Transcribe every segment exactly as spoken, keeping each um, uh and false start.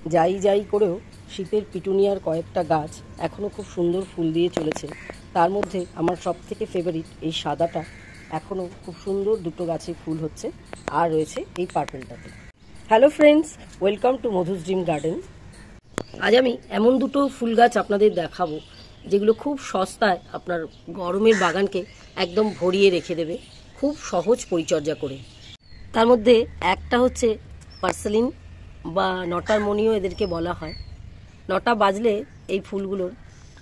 যাই যাই করেও শীতের পিটুনিয়ার কয়েকটা গাছ এখনও খুব সুন্দর ফুল দিয়ে চলেছে। তার মধ্যে আমার সবথেকে ফেভারিট এই সাদাটা, এখনও খুব সুন্দর দুটো গাছে ফুল হচ্ছে, আর রয়েছে এই পার্পেলটাতে। Hello friends, welcome to Madhu's Dream Garden. আজ আমি এমন দুটো ফুল গাছ আপনাদের দেখাবো যেগুলো খুব সস্তায় আপনার গরমের বাগানকে একদম ভরিয়ে রেখে দেবে, খুব সহজ পরিচর্যা করে। তার মধ্যে একটা হচ্ছে পার্সেলিন বা নটার মণিও এদেরকে বলা হয়। নটা বাজলে এই ফুলগুলোর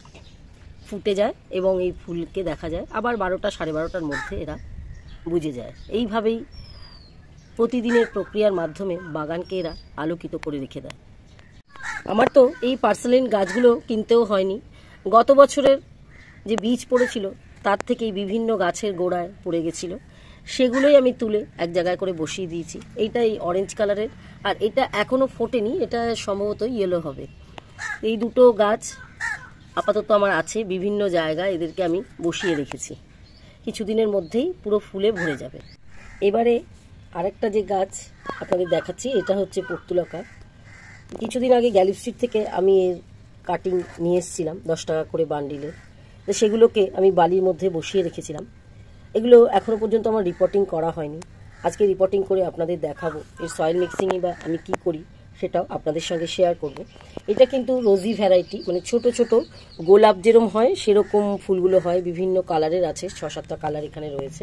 ফুটে যায় এবং এই ফুলকে দেখা যায় আবার বারোটা সাড়ে বারোটার মধ্যে এরা বুঝে যায়। এইভাবেই প্রতিদিনের প্রক্রিয়ার মাধ্যমে বাগানকে এরা আলোকিত করে রেখে দেয়। আমার তো এই পার্সেলিন গাছগুলো কিনতেও হয়নি, গত বছরের যে বীজ পড়েছিল তার থেকেই বিভিন্ন গাছের গোড়ায় পড়ে গেছিলো, সেগুলোই আমি তুলে এক জায়গায় করে বসিয়ে দিয়েছি। এইটা এই অরেঞ্জ কালারের, আর এটা এখনও ফোটেনি, এটা সম্ভবত ইয়েলো হবে। এই দুটো গাছ আপাতত আমার আছে বিভিন্ন জায়গায়, এদেরকে আমি বসিয়ে রেখেছি, কিছুদিনের মধ্যেই পুরো ফুলে ভরে যাবে। এবারে আরেকটা যে গাছ আপনাদের দেখাচ্ছি, এটা হচ্ছে পর্তুলকা। কিছুদিন আগে গ্যালি স্ট্রিট থেকে আমি এর কাটিং নিয়ে এসেছিলাম দশ টাকা করে বান্ডিলের, তো সেগুলোকে আমি বালির মধ্যে বসিয়ে রেখেছিলাম। এগুলো এখনও পর্যন্ত আমার রিপোর্টিং করা হয়নি, আজকে রিপোর্টিং করে আপনাদের দেখাবো। এর সয়েল মিক্সিংই বা আমি কি করি সেটাও আপনাদের সঙ্গে শেয়ার করব। এটা কিন্তু রোজি ভ্যারাইটি, মানে ছোট ছোট গোলাপ যেরকম হয় সেরকম ফুলগুলো হয়, বিভিন্ন কালারের আছে, ছ সাতটা কালার এখানে রয়েছে।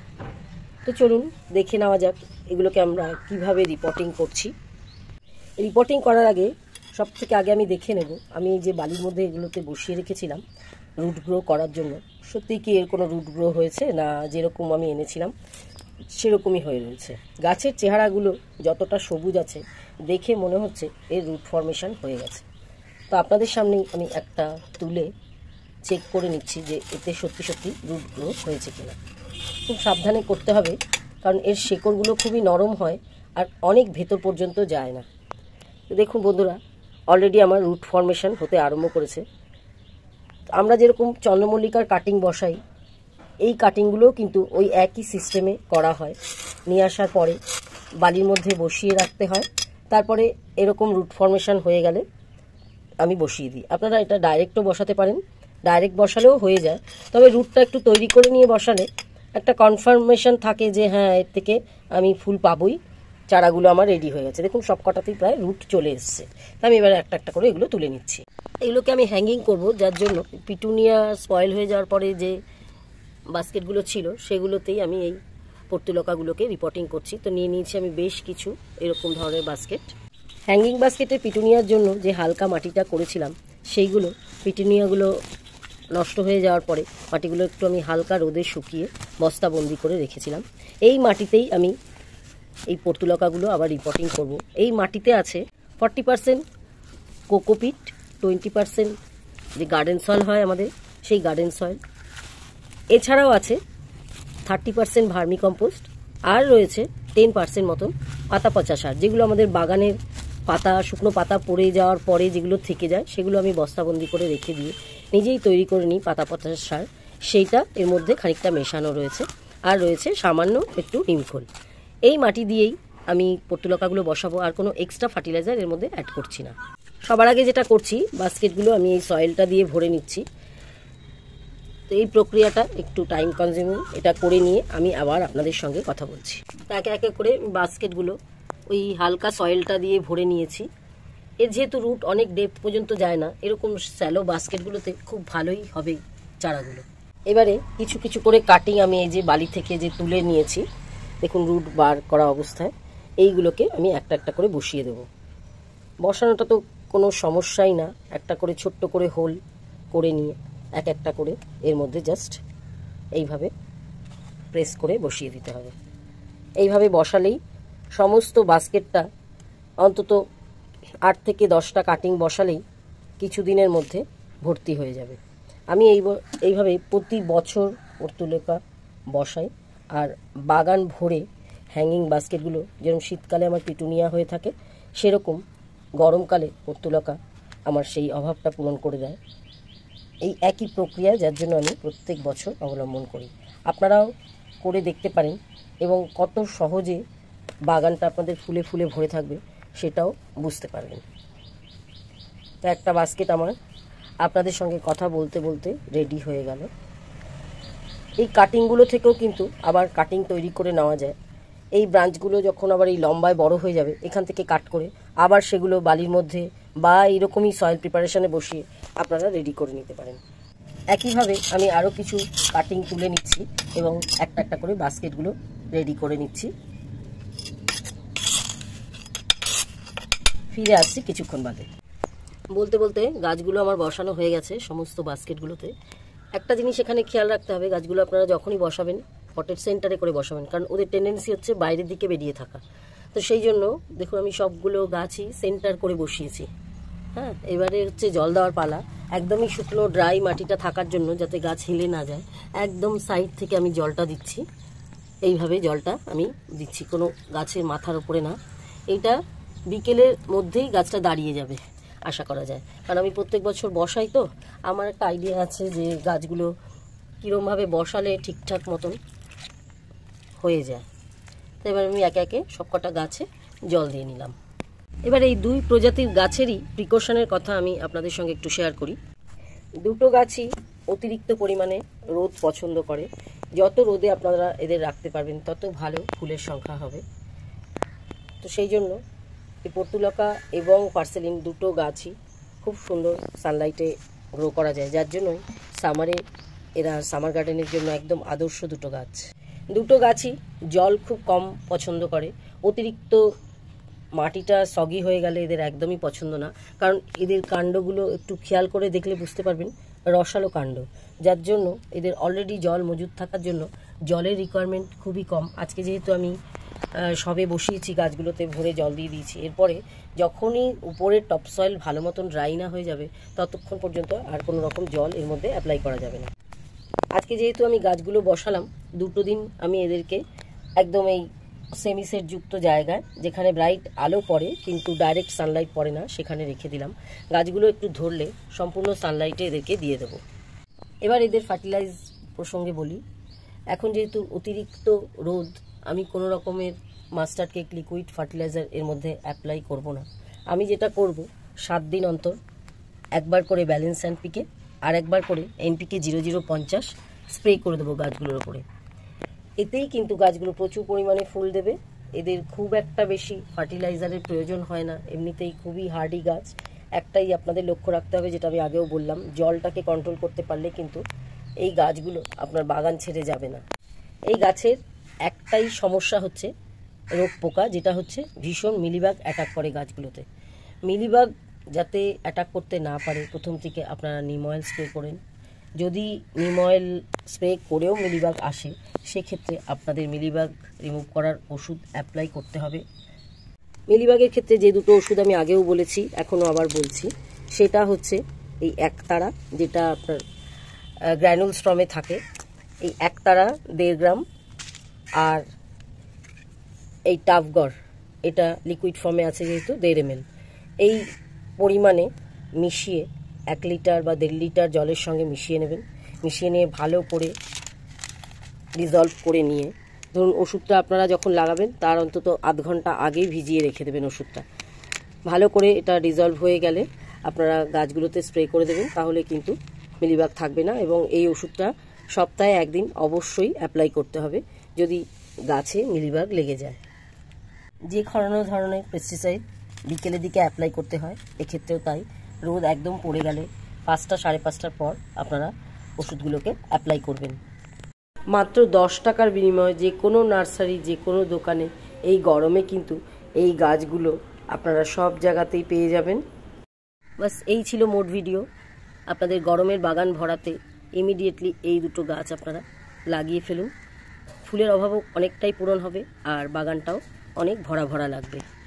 তো চলুন দেখে নেওয়া যাক এগুলোকে আমরা কিভাবে রিপোর্টিং করছি। রিপোর্টিং করার আগে সব থেকে আগে আমি দেখে নেব আমি যে বালির মধ্যে এগুলোতে বসিয়ে রেখেছিলাম রুট গ্রো করার জন্য, সত্যি কি এর কোনো রুট গ্রো হয়েছে না যেরকম আমি এনেছিলাম সেরকমই হয়ে রয়েছে। গাছের চেহারাগুলো যতটা সবুজ আছে দেখে মনে হচ্ছে এর রুট ফর্মেশন হয়ে গেছে। তো আপনাদের সামনেই আমি একটা তুলে চেক করে নিচ্ছি যে এতে সত্যি সত্যি রুট গ্রো হয়েছে কিনা। খুব সাবধানে করতে হবে, কারণ এর শেকড়গুলো খুবই নরম হয় আর অনেক ভেতর পর্যন্ত যায় না। দেখুন বন্ধুরা, অলরেডি আমার রুট ফর্মেশন হতে আরম্ভ করেছে। আমরা যেরকম চন্দ্রমল্লিকার কাটিং বসাই, এই কাটিংগুলোও কিন্তু ওই একই সিস্টেমে করা হয়। নিয়ে আসার পরে বালির মধ্যে বসিয়ে রাখতে হয়, তারপরে এরকম রুট ফর্মেশন হয়ে গেলে আমি বসিয়ে দিই। আপনারা এটা ডাইরেক্টও বসাতে পারেন, ডাইরেক্ট বসালেও হয়ে যায়, তবে রুটটা একটু তৈরি করে নিয়ে বসালে একটা কনফার্মেশন থাকে যে হ্যাঁ এর থেকে আমি ফুল পাবই, চারাগুলো আমার রেডি হয়ে গেছে। দেখুন সব কটাতেই প্রায় রুট চলে এসছে। আমি এবার একটা একটা করে এগুলো তুলে নিচ্ছি। এগুলোকে আমি হ্যাঙ্গিং করব, যার জন্য পিটুনিয়া স্পয়েল হয়ে যাওয়ার পরে যে বাস্কেটগুলো ছিল সেগুলোতেই আমি এই পর্তুলকাগুলোকে রিপোর্টিং করছি। তো নিয়ে নিয়েছি আমি বেশ কিছু এরকম ধরনের বাস্কেট। হ্যাঙ্গিং বাস্কেটে পিটুনিয়ার জন্য যে হালকা মাটিটা করেছিলাম সেইগুলো পিটুনিয়াগুলো নষ্ট হয়ে যাওয়ার পরে মাটিগুলো একটু আমি হালকা রোদে শুকিয়ে বস্তাবন্দি করে রেখেছিলাম। এই মাটিতেই আমি এই পর্তুলকাগুলো আবার রিপোর্টিং করব। এই মাটিতে আছে forty percent cocopeat, twenty percent যে গার্ডেন সয়েল হয় আমাদের সেই গার্ডেন সয়েল, এছাড়াও আছে থার্টি পার্সেন্ট ভার্মি কম্পোস্ট, আর রয়েছে টেন পার্সেন্ট মতন পাতা পচা সার, যেগুলো আমাদের বাগানের পাতা শুকনো পাতা পড়ে যাওয়ার পরে যেগুলো থেকে যায় সেগুলো আমি বস্তাবন্দি করে রেখে দিয়ে নিজেই তৈরি করে নিই পাতা পচা সার, সেইটা এর মধ্যে খানিকটা মেশানো রয়েছে। আর রয়েছে সামান্য একটু নিমখোল। এই মাটি দিয়েই আমি পর্তুলকাগুলো বসাবো, আর কোনো এক্সট্রা ফার্টিলাইজার এর মধ্যে অ্যাড করছি না। সবার আগে যেটা করছি, বাস্কেটগুলো আমি এই সয়েলটা দিয়ে ভরে নিচ্ছি। তো এই প্রক্রিয়াটা একটু টাইম কনজিউমিং, এটা করে নিয়ে আমি আবার আপনাদের সঙ্গে কথা বলছি। একে একে করে বাস্কেটগুলো ওই হালকা সয়েলটা দিয়ে ভরে নিয়েছি। এর যেহেতু রুট অনেক ডেপথ পর্যন্ত যায় না, এরকম স্যালো বাস্কেটগুলোতে খুব ভালোই হবে চারাগুলো। এবারে কিছু কিছু করে কাটিং আমি এই যে বালি থেকে যে তুলে নিয়েছি, দেখুন রুট বার করা অবস্থায়, এইগুলোকে আমি একটা একটা করে বসিয়ে দেব। বসানোটা তো কোনো সমস্যাই না, একটা করে ছোট্ট করে হোল করে নিয়ে এক একটা করে এর মধ্যে জাস্ট এইভাবে প্রেস করে বসিয়ে দিতে হবে। এইভাবে বসালেই সমস্ত বাস্কেটটা অন্তত আট থেকে দশটা কাটিং বসালেই কিছুদিনের মধ্যে ভর্তি হয়ে যাবে। আমি এই এইভাবে প্রতি বছর পর্তুলকা বসাই, আর বাগান ভরে হ্যাঙ্গিং বাস্কেটগুলো যেরকম শীতকালে আমার পিটুনিয়া হয়ে থাকে, সেরকম গরমকালে পর্তুলকা আমার সেই অভাবটা পূরণ করে দেয়। এই একই প্রক্রিয়া যার জন্য আমি প্রত্যেক বছর অবলম্বন করি। আপনারাও করে দেখতে পারেন এবং কত সহজে বাগানটা আপনাদের ফুলে ফুলে ভরে থাকবে সেটাও বুঝতে পারবেন। তো একটা বাস্কেট আমার আপনাদের সঙ্গে কথা বলতে বলতে রেডি হয়ে গেল। এই কাটিংগুলো থেকেও কিন্তু আবার কাটিং তৈরি করে নেওয়া যায়। এই ব্রাঞ্চগুলো যখন আবার এই লম্বায় বড় হয়ে যাবে, এখান থেকে কাট করে আবার সেগুলো বালির মধ্যে বা এইরকমই সয়েল প্রিপারেশনে বসিয়ে আপনারা রেডি করে নিতে পারেন। একইভাবে আমি আরও কিছু কাটিং তুলে নিচ্ছি এবং একটা একটা করে বাস্কেটগুলো রেডি করে নিচ্ছি। ফিরে আসছি কিছুক্ষণ বাদে। বলতে বলতে গাছগুলো আমার বসানো হয়ে গেছে সমস্ত বাস্কেটগুলোতে। একটা জিনিস এখানে খেয়াল রাখতে হবে, গাছগুলো আপনারা যখনই বসাবেন পটের সেন্টারে করে বসাবেন, কারণ ওদের টেন্ডেন্সি হচ্ছে বাইরের দিকে বেরিয়ে থাকা। তো সেই জন্য দেখুন আমি সবগুলো গাছই সেন্টার করে বসিয়েছি। হ্যাঁ, এবারে হচ্ছে জল দেওয়ার পালা। একদমই শুকনো ড্রাই মাটিটা থাকার জন্য, যাতে গাছ হেলে না যায়, একদম সাইড থেকে আমি জলটা দিচ্ছি। এইভাবে জলটা আমি দিচ্ছি, কোনো গাছের মাথার উপরে না। এইটা বিকেলের মধ্যেই গাছটা দাঁড়িয়ে যাবে আশা করা যায়, কারণ আমি প্রত্যেক বছর বসাই। তো আমার একটা আইডিয়া আছে যে গাছগুলো কীরমভাবে বসালে ঠিকঠাক মতন হয়ে যায়। তো এবার আমি একে একে সবকটা গাছে জল দিয়ে নিলাম। এবার এই দুই প্রজাতির গাছেরই প্রিকশনের কথা আমি আপনাদের সঙ্গে একটু শেয়ার করি। দুটো গাছই অতিরিক্ত পরিমাণে রোদ পছন্দ করে। যত রোদে আপনারা এদের রাখতে পারবেন তত ভালো ফুলের সংখ্যা হবে। তো সেই জন্য এই পর্তুলকা এবং পার্সেলিন দুটো গাছই খুব সুন্দর সানলাইটে গ্রো করা যায়, যার জন্যই সামারে এরা সামার গার্ডেনের জন্য একদম আদর্শ দুটো গাছ। দুটো গাছই জল খুব কম পছন্দ করে। অতিরিক্ত মাটিটা সগি হয়ে গেলে এদের একদমই পছন্দ না, কারণ এদের কাণ্ডগুলো একটু খেয়াল করে দেখলে বুঝতে পারবেন রসালো কাণ্ড, যার জন্য এদের অলরেডি জল মজুদ থাকার জন্য জলের রিকোয়ারমেন্ট খুবই কম। আজকে যেহেতু আমি সবে বসিয়েছি গাছগুলোতে ভরে জল দিয়ে দিয়েছি, এরপরে যখনই উপরের টপসয়েল ভালো মতন ড্রাই না হয়ে যাবে ততক্ষণ পর্যন্ত আর কোনো রকম জল এর মধ্যে অ্যাপ্লাই করা যাবে না। আজকে যেহেতু আমি গাছগুলো বসালাম, দুটো দিন আমি এদেরকে একদম এই সেমিসেট যুক্ত জায়গায়, যেখানে ব্রাইট আলো পড়ে কিন্তু ডাইরেক্ট সানলাইট পড়ে না, সেখানে রেখে দিলাম। গাছগুলো একটু ধরলে সম্পূর্ণ সানলাইটে এদেরকে দিয়ে দেবো। এবার এদের ফার্টিলাইজ প্রসঙ্গে বলি। এখন যেহেতু অতিরিক্ত রোদ, আমি কোনো রকমের মাস্টার্ড কেক লিকুইড ফার্টিলাইজার এর মধ্যে অ্যাপ্লাই করব না। আমি যেটা করব, সাত দিন অন্তর একবার করে ব্যালেন্স এনপিকে আর একবার করে এনপিকে জিরো জিরো পঞ্চাশ স্প্রে করে দেবো গাছগুলোর ওপরে। এতেই কিন্তু গাছগুলো প্রচুর পরিমাণে ফুল দেবে। এদের খুব একটা বেশি ফার্টিলাইজারের প্রয়োজন হয় না, এমনিতেই খুবই হার্ডি গাছ। একটাই আপনাদের লক্ষ্য রাখতে হবে, যেটা আমি আগেও বললাম, জলটাকে কন্ট্রোল করতে পারলে কিন্তু এই গাছগুলো আপনার বাগান ছেড়ে যাবে না। এই গাছের একটাই সমস্যা হচ্ছে রোগ পোকা, যেটা হচ্ছে ভীষণ মিলিবাগ অ্যাটাক করে গাছগুলোতে। মিলিবাগ যাতে অ্যাটাক করতে না পারে, প্রথম থেকে আপনারা নিম অয়েল স্প্রে করেন। যদি নিম অয়েল স্প্রে করেও মিলিবাগ আসে, সেক্ষেত্রে আপনাদের মিলিবাগ রিমুভ করার ওষুধ অ্যাপ্লাই করতে হবে। মিলিবাগের ক্ষেত্রে যে দুটো ওষুধ আমি আগেও বলেছি, এখনও আবার বলছি, সেটা হচ্ছে এই একতারা, যেটা আপনার গ্র্যানুল স্ট্রমে থাকে। এই একতারা দেড় গ্রাম, আর এই টাফগড়, এটা লিকুইড ফর্মে আছে যেহেতু দেড় এম এল। এই পরিমাণে মিশিয়ে এক লিটার বা দেড় লিটার জলের সঙ্গে মিশিয়ে নেবেন। মিশিয়ে নিয়ে ভালো করে ডিজলভ করে নিয়ে, ধরুন ওষুধটা আপনারা যখন লাগাবেন তার অন্তত আধ ঘন্টা আগেই ভিজিয়ে রেখে দেবেন ওষুধটা। ভালো করে এটা ডিজলভ হয়ে গেলে আপনারা গাছগুলোতে স্প্রে করে দেবেন, তাহলে কিন্তু মিলিবাগ থাকবে না। এবং এই ওষুধটা সপ্তাহে একদিন অবশ্যই অ্যাপ্লাই করতে হবে যদি গাছে মিলিবাগ লেগে যায়। যে কোনো ধরনের পেস্টিসাইড বিকেলের দিকে অ্যাপ্লাই করতে হয়, এক্ষেত্রেও তাই। রোদ একদম পড়ে গেলে পাঁচটা সাড়ে পাঁচটার পর আপনারা ওষুধগুলোকে অ্যাপ্লাই করবেন। মাত্র দশ টাকার বিনিময়ে যে কোনো নার্সারি, যে কোনো দোকানে এই গরমে কিন্তু এই গাছগুলো আপনারা সব জায়গাতেই পেয়ে যাবেন। বাস এই ছিল মোট ভিডিও। আপনাদের গরমের বাগান ভরাতে ইমিডিয়েটলি এই দুটো গাছ আপনারা লাগিয়ে ফেলুন। ফুলের অভাবও অনেকটাই পূরণ হবে আর বাগানটাও অনেক ভরা ভরা লাগবে।